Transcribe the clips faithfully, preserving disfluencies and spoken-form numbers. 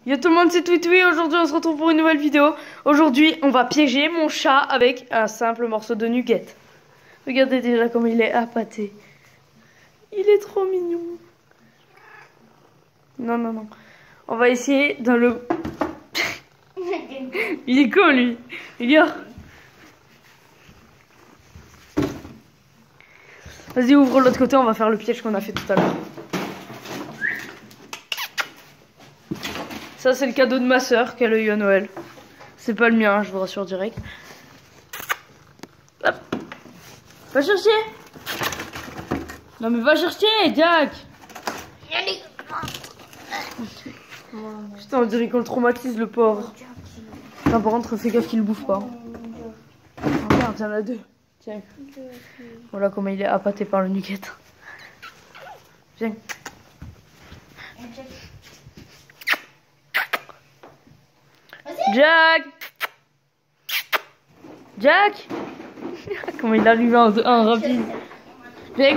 Yo tout le monde, c'est Twitwi. Aujourd'hui on se retrouve pour une nouvelle vidéo. Aujourd'hui on va piéger mon chat avec un simple morceau de nugget. Regardez déjà comme il est appâté. Il est trop mignon. Non non non. On va essayer dans le... Il est con lui. Regarde. Vas-y, ouvre l'autre côté, on va faire le piège qu'on a fait tout à l'heure. Ça, c'est le cadeau de ma soeur qu'elle a eu à Noël. C'est pas le mien, je vous rassure direct. Hop. Va chercher. Non mais va chercher, Jack. Putain, on dirait qu'on le traumatise, le pauvre. Non, par contre, fais gaffe qu'il le bouffe pas. Regarde, il y en a deux. Tiens. Voilà comment il est appâté par le nugget. Viens. Jack. Jack. Comment il arrive en, en rapide. Viens.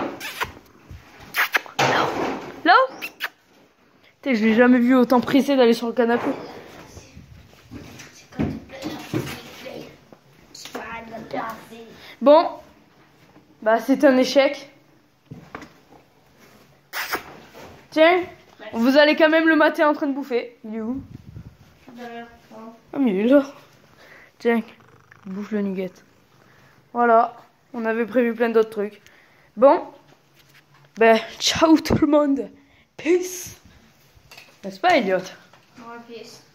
Là. Putain, je l'ai jamais vu autant pressé d'aller sur le canapé. Bon, bah c'est un échec. Tiens, vous allez quand même le mater en train de bouffer. Il est où? Ah mais il est là. Tiens, bouffe le nugget. Voilà, on avait prévu plein d'autres trucs. Bon, ben ciao tout le monde. Peace. N'est-ce pas, Elliot? Ouais, peace.